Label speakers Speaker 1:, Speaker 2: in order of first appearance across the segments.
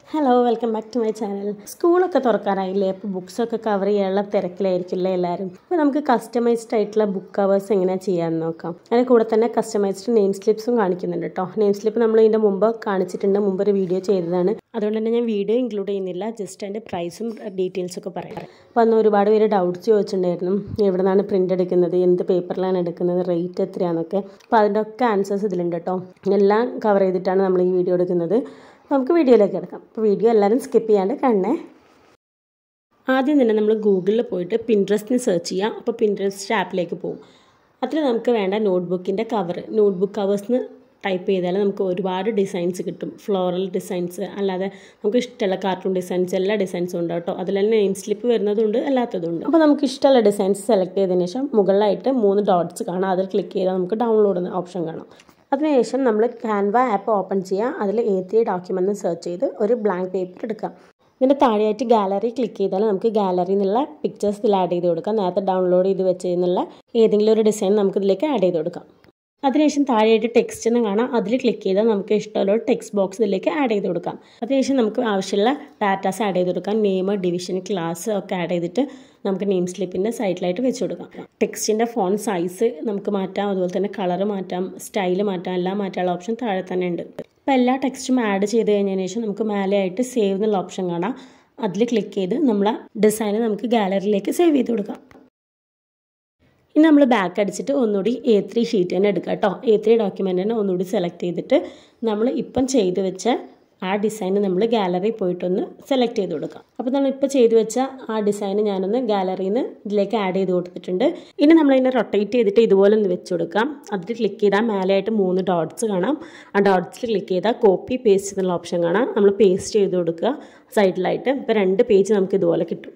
Speaker 1: Hello welcome back to my channel. സ്കൂളൊക്കെ തുറക്കാറായില്ലേ? അപ്പോൾ ബുക്സൊക്കെ കവർ ചെയ്യാനുള്ള തിരക്കിലായിരിക്കില്ലേ എല്ലാവരും. അപ്പോൾ നമുക്ക് കസ്റ്റമൈസ്ഡ് ആയിട്ടുള്ള ബുക്ക് കവേഴ്സ് എങ്ങനെയാണ് ചെയ്യാമെന്ന് നോക്കാം. അതിന് കൂടെ തന്നെ കസ്റ്റമൈസ്ഡ് നെയിം സ്ലിപ്സും കാണിക്കുന്നുണ്ട് കേട്ടോ. നെയിം സ്ലിപ്പ് നമ്മൾ ഇതിൻ്റെ മുമ്പ് കാണിച്ചിട്ടുണ്ട്, മുമ്പ് ഒരു വീഡിയോ ചെയ്തതാണ്. അതുകൊണ്ട് തന്നെ ഞാൻ വീഡിയോ ഇൻക്ലൂഡ് ചെയ്യുന്നില്ല, ജസ്റ്റ് അതിൻ്റെ പ്രൈസും ഡീറ്റെയിൽസൊക്കെ പറയാം. അപ്പോൾ അന്ന് ഒരുപാട് പേര് ഡൗട്ട്സ് ചോദിച്ചിട്ടുണ്ടായിരുന്നു, എവിടെ നിന്നാണ് പ്രിൻ്റ് എടുക്കുന്നത്, എന്ത് പേപ്പറിലാണ് എടുക്കുന്നത്, റേറ്റ് എത്രയാണെന്നൊക്കെ. അപ്പോൾ അതിൻ്റെ ഒക്കെ ആൻസേഴ്സ് ഇതിലുണ്ട് കേട്ടോ. എല്ലാം കവർ ചെയ്തിട്ടാണ് നമ്മൾ ഈ വീഡിയോ എടുക്കുന്നത്. അപ്പോൾ നമുക്ക് വീഡിയോയിലേക്ക് കിടക്കാം. അപ്പോൾ വീഡിയോ എല്ലാവരും സ്കിപ്പ് ചെയ്യാണ്ട് കാണണേ. ആദ്യം തന്നെ നമ്മൾ ഗൂഗിളിൽ പോയിട്ട് പിൻട്രസ്റ്റിന് സെർച്ച് ചെയ്യാം. അപ്പോൾ പിൻട്രസ്റ്റ് ആപ്പിലേക്ക് പോകും. അതിൽ നമുക്ക് വേണ്ട നോട്ട്ബുക്കിൻ്റെ കവർ, നോട്ട്ബുക്ക് കവേഴ്സിന് ടൈപ്പ് ചെയ്താൽ നമുക്ക് ഒരുപാട് ഡിസൈൻസ് കിട്ടും. ഫ്ലോറൽ ഡിസൈൻസ്, അല്ലാതെ നമുക്ക് ഇഷ്ടമുള്ള കാർട്ടൂൺ ഡിസൈൻസ്, എല്ലാ ഡിസൈൻസും ഉണ്ട് കേട്ടോ. അതിൽ തന്നെ നെയിം സ്ലിപ്പ് വരുന്നതുണ്ട്, അല്ലാത്തതുണ്ട്. അപ്പോൾ നമുക്ക് ഇഷ്ടമുള്ള ഡിസൈൻസ് സെലക്ട് ചെയ്തതിന് ശേഷം മുകളിലായിട്ട് 3 ഡോട്ട്സ് കാണാം. അതിൽ ക്ലിക്ക് ചെയ്താൽ നമുക്ക് ഡൗൺലോഡ് എന്ന ഓപ്ഷൻ കാണാം. അതിനുശേഷം നമ്മൾ ക്യാൻവ ആപ്പ് ഓപ്പൺ ചെയ്യുക. അതിൽ A3 ഡോക്യുമെൻ്റ് സെർച്ച് ചെയ്ത് ഒരു ബ്ലാങ്ക് പേപ്പർ എടുക്കാം. ഇതിൻ്റെ താഴെയായിട്ട് ഗാലറി ക്ലിക്ക് ചെയ്താൽ നമുക്ക് ഗാലറിയിൽ നിന്നുള്ള പിക്ചേഴ്സ് ഇതിൽ ആഡ് ചെയ്ത് കൊടുക്കാം. നേരത്തെ ഡൗൺലോഡ് ചെയ്ത് വെച്ചതിനുള്ള ഏതെങ്കിലും ഒരു ഡിസൈൻ നമുക്ക് ഇതിലേക്ക് ആഡ് ചെയ്ത് കൊടുക്കാം. അതിനുശേഷം താഴെയായിട്ട് ടെക്സ്റ്റ് എന്ന് കാണാം. അതിൽ ക്ലിക്ക് ചെയ്താൽ നമുക്ക് ഇഷ്ടമുള്ള ഒരു ടെക്സ്റ്റ് ബോക്സ് ഇതിലേക്ക് ആഡ് ചെയ്ത് കൊടുക്കാം. അതിനുശേഷം നമുക്ക് ആവശ്യമുള്ള ഡാറ്റാസ് ആഡ് ചെയ്ത് കൊടുക്കാം. നെയിം, ഡിവിഷൻ, ക്ലാസ് ഒക്കെ ആഡ് ചെയ്തിട്ട് നമുക്ക് നെയിം സ്ലിപ്പിൻ്റെ സൈഡിലായിട്ട് വെച്ച് കൊടുക്കാം. ടെക്സ്റ്റിൻ്റെ ഫോണ്ട് സൈസ് നമുക്ക് മാറ്റാം, അതുപോലെ തന്നെ കളർ മാറ്റാം, സ്റ്റൈൽ മാറ്റാം, എല്ലാം മാറ്റാനുള്ള ഓപ്ഷൻ താഴെ തന്നെ ഉണ്ട്. അപ്പോൾ എല്ലാ ടെക്സ്റ്റും ആഡ് ചെയ്ത് കഴിഞ്ഞതിന് ശേഷം നമുക്ക് മേലെയായിട്ട് സേവ് എന്നുള്ള ഓപ്ഷൻ കാണാം. അതിൽ ക്ലിക്ക് ചെയ്ത് നമ്മളെ ഡിസൈന് നമുക്ക് ഗാലറിയിലേക്ക് സേവ് ചെയ്ത് കൊടുക്കാം. ഇനി നമ്മൾ ബാക്ക് അടിച്ചിട്ട് ഒന്നുകൂടി A3 ഷീറ്റ് തന്നെ എടുക്കുക കേട്ടോ. A3 ഡോക്യുമെൻ്റ് തന്നെ ഒന്നുകൂടി സെലക്ട് ചെയ്തിട്ട് നമ്മൾ ഇപ്പം ചെയ്ത് വെച്ച ആ ഡിസൈന് നമ്മൾ ഗാലറി പോയിട്ടൊന്ന് സെലക്ട് ചെയ്ത് കൊടുക്കാം. അപ്പോൾ നമ്മൾ ഇപ്പോൾ ചെയ്ത് വെച്ച ആ ഡിസൈന് ഞാനൊന്ന് ഗാലറിയിൽ നിന്ന് ഇതിലേക്ക് ആഡ് ചെയ്ത് കൊടുത്തിട്ടുണ്ട്. ഇനി നമ്മളതിനെ റൊട്ടേറ്റ് ചെയ്തിട്ട് ഇതുപോലെ ഒന്ന് വെച്ച് കൊടുക്കാം. അതിൽ ക്ലിക്ക് ചെയ്താൽ മേലെയായിട്ട് 3 ഡോട്ട്സ് കാണാം. ആ ഡോട്ട്സിൽ ക്ലിക്ക് ചെയ്താൽ കോപ്പി പേസ്റ്റ് എന്നുള്ള ഓപ്ഷൻ കാണാം. നമ്മൾ പേസ്റ്റ് ചെയ്ത് കൊടുക്കുക സൈഡിലായിട്ട്. ഇപ്പോൾ 2 പേജ് നമുക്ക് ഇതുപോലെ കിട്ടും.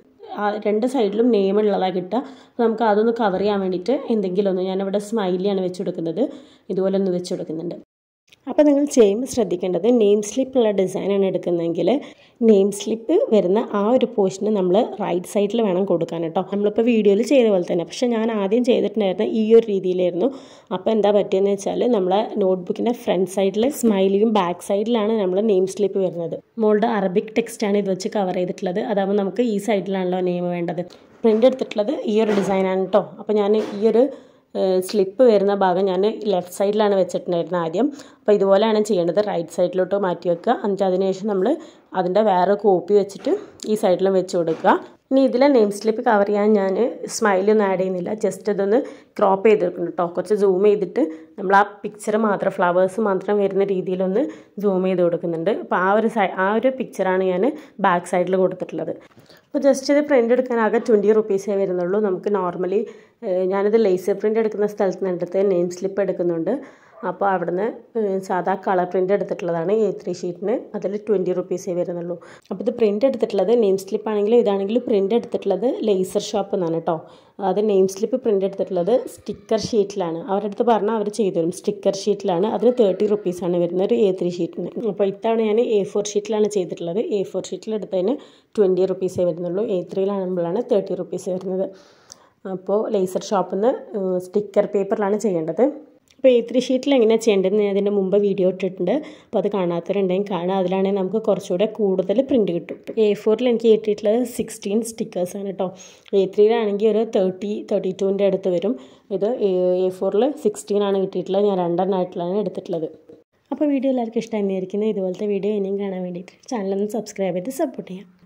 Speaker 1: 2 സൈഡിലും നെയിം ഉള്ളതാണ് കിട്ടുക. അപ്പോൾ നമുക്ക് അതൊന്ന് കവർ ചെയ്യാൻ വേണ്ടിയിട്ട് എന്തെങ്കിലും ഒന്ന്, ഞാനിവിടെ സ്മൈലിയാണ് വെച്ച് കൊടുക്കുന്നത്, ഇതുപോലെ ഒന്ന് വെച്ച് കൊടുക്കുന്നുണ്ട്. അപ്പോൾ നിങ്ങൾ ചെയ്യുമ്പോൾ ശ്രദ്ധിക്കേണ്ടത്, നെയിം സ്ലിപ്പുള്ള ഡിസൈനാണ് എടുക്കുന്നതെങ്കിൽ നെയിം സ്ലിപ്പ് വരുന്ന ആ ഒരു പോർഷന് നമ്മൾ റൈറ്റ് സൈഡിൽ വേണം കൊടുക്കാൻ കേട്ടോ. നമ്മളിപ്പോൾ വീഡിയോയിൽ ചെയ്ത പോലെ തന്നെ. പക്ഷേ ഞാൻ ആദ്യം ചെയ്തിട്ടുണ്ടായിരുന്ന ഈ ഒരു രീതിയിലായിരുന്നു. അപ്പോൾ എന്താ പറ്റിയെന്ന് വെച്ചാൽ നമ്മളെ നോട്ട്ബുക്കിൻ്റെ ഫ്രണ്ട് സൈഡിൽ സ്മൈലിയും ബാക്ക് സൈഡിലാണ് നമ്മൾ നെയിം സ്ലിപ്പ് വരുന്നത്. മോളുടെ അറബിക് ടെക്സ്റ്റാണ് ഇത് വെച്ച് കവർ ചെയ്തിട്ടുള്ളത്. അതാകുമ്പോൾ നമുക്ക് ഈ സൈഡിലാണല്ലോ നെയിം വേണ്ടത്. പ്രിൻ്റ് എടുത്തിട്ടുള്ളത് ഈ ഒരു ഡിസൈനാണ് കേട്ടോ. അപ്പോൾ ഞാൻ ഈ ഒരു സ്ലിപ്പ് വരുന്ന ഭാഗം ഞാൻ ലെഫ്റ്റ് സൈഡിലാണ് വെച്ചിട്ടുണ്ടായിരുന്നത് ആദ്യം. അപ്പോൾ ഇതുപോലെയാണ് ചെയ്യേണ്ടത്. റൈറ്റ് സൈഡിലോട്ട് മാറ്റി വെക്കുക. എന്നിട്ട് അതിനുശേഷം നമ്മൾ അതിൻ്റെ വേറെ കോപ്പി വെച്ചിട്ട് ഈ സൈഡിലും വെച്ച് കൊടുക്കുക. ഇനി ഇതിലെ നെയിം സ്ലിപ്പ് കവർ ചെയ്യാൻ ഞാൻ സ്മൈലൊന്നും ആഡ് ചെയ്യുന്നില്ല, ജസ്റ്റ് ഇതൊന്ന് ക്രോപ്പ് ചെയ്തെടുക്കുന്നു കേട്ടോ. കുറച്ച് സൂം ചെയ്തിട്ട് നമ്മൾ ആ പിക്ചർ മാത്രം, ഫ്ലവേഴ്സ് മാത്രം വരുന്ന രീതിയിലൊന്ന് സൂം ചെയ്ത് കൊടുക്കുന്നുണ്ട്. അപ്പോൾ ആ ഒരു പിക്ചറാണ് ഞാൻ ബാക്ക് സൈഡിൽ കൊടുത്തിട്ടുള്ളത്. അപ്പോൾ ജസ്റ്റ് ഇത് പ്രിൻ്റ് എടുക്കാൻ ആകെ 20 റുപ്പീസേ വരുന്നുള്ളൂ. നമുക്ക് നോർമലി ഞാനിത് ലേസർ പ്രിൻ്റ് എടുക്കുന്ന സ്ഥലത്ത് നിന്ന് എടുത്ത് നെയിം സ്ലിപ്പ് എടുക്കുന്നുണ്ട്. അപ്പോൾ അവിടുന്ന് സാധാ കളർ പ്രിൻ്റ് എടുത്തിട്ടുള്ളതാണ് A3 ഷീറ്റിന്. അതിൽ 20 റുപ്പീസേ വരുന്നുള്ളൂ. അപ്പോൾ ഇത് പ്രിൻ്റ് എടുത്തിട്ടുള്ളത് നെയിം സ്ലിപ്പ് ആണെങ്കിലും ഇതാണെങ്കിലും പ്രിൻ്റ് എടുത്തിട്ടുള്ളത് ലേസർ ഷോപ്പ് എന്നാണ് കേട്ടോ. അത് നെയിം സ്ലിപ്പ് പ്രിൻ്റ് എടുത്തിട്ടുള്ളത് സ്റ്റിക്കർ ഷീറ്റിലാണ്. അവരുടെ അടുത്ത് പറഞ്ഞാൽ അവർ ചെയ്തു തരും. സ്റ്റിക്കർ ഷീറ്റിലാണ്. അതിന് 30 റുപ്പീസാണ് വരുന്നത് ഒരു A3 ഷീറ്റിന്. അപ്പോൾ ഇത്തവണ ഞാൻ A4 ഷീറ്റിലാണ് ചെയ്തിട്ടുള്ളത്. A4 ഷീറ്റിൽ എടുത്തതിന് 20 റുപ്പീസേ വരുന്നുള്ളൂ. A3ലാകുമ്പോഴാണ് 30 റുപ്പീസ് വരുന്നത്. അപ്പോൾ ലേസർ ഷോപ്പിൽ നിന്ന് സ്റ്റിക്കർ പേപ്പറിലാണ് ചെയ്യേണ്ടത്. അപ്പോൾ A3 ഷീറ്റിൽ എങ്ങനെയാണ് ചെയ്യേണ്ടതെന്ന് ഞാൻ അതിൻ്റെ മുമ്പ് വീഡിയോ ഇട്ടിട്ടുണ്ട്. അപ്പോൾ അത് കാണാത്തവരുണ്ടെങ്കിൽ കാണുക. അതിലാണെങ്കിൽ നമുക്ക് കുറച്ചുകൂടെ കൂടുതൽ പ്രിൻ്റ് കിട്ടും. A4ൽ എനിക്ക് കിട്ടിയിട്ടുള്ളത് 16 സ്റ്റിക്കേഴ്സാണ് കേട്ടോ. A3ലാണെങ്കിൽ ഒരു 32ൻ്റെ അടുത്ത് വരും. ഇത് A4ൽ 16 കിട്ടിയിട്ടുള്ളത്. ഞാൻ 2 എടുത്തിട്ടുള്ളത്. അപ്പോൾ വീഡിയോ എല്ലാവർക്കും ഇഷ്ടമായിരിക്കുന്നത്. ഇതുപോലത്തെ വീഡിയോ ഇനിയും കാണാൻ വേണ്ടിയിട്ട് ചാനലൊന്ന് സബ്സ്ക്രൈബ് ചെയ്ത് സപ്പോർട്ട് ചെയ്യാം.